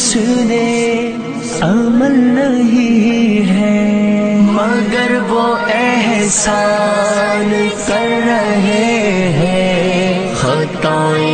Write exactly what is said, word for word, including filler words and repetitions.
हुस्ने अमल नहीं है, मगर वो एहसान कर रहे हैं। खताएं